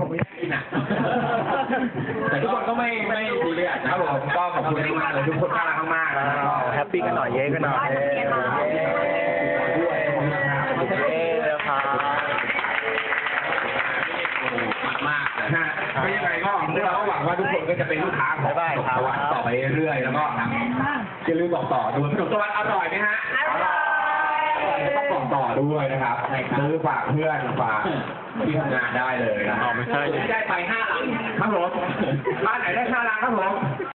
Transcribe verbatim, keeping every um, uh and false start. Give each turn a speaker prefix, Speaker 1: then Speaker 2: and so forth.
Speaker 1: ผมไม่ได้กินอ่ะ
Speaker 2: แต่ทุกคนก็ไม่ไม่ซีเรียสนะครับผมก็ขอบคุณมากเลยทุกคนน่ารักมากๆนะครับ
Speaker 1: แฮปปี้กันหน่อยเย้กันหน่อยเย้ด้วยเย้เลยครับ
Speaker 2: มากนะฮะก็ยังไงก็พวกเราก็หวังว่าทุกคนก็จะเป็นลูกค้าของขนมตะวันต่อไปเรื่อยๆแล้วก็อย่าลืมบอกต่อด้วยขนมตะวันอร่อยไหมฮะอร่อยต้องบอกต่อด้วยนะครับซื้อฝากเพื่อนฝากที่ทำงานได้เลยนะไม่ใช่ได้ไปห้าหลังครับผมบ้านไหนได้ห้าหลังครับผม